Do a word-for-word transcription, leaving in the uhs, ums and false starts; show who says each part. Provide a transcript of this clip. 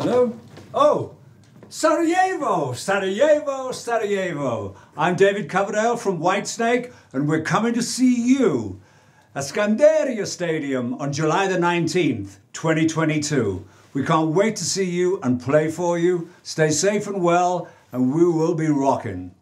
Speaker 1: Hello? Oh, Sarajevo, Sarajevo, Sarajevo. I'm David Coverdale from Whitesnake, and we're coming to see you at Skanderia Stadium on July the nineteenth, twenty twenty-two. We can't wait to see you and play for you. Stay safe and well, and we will be rocking.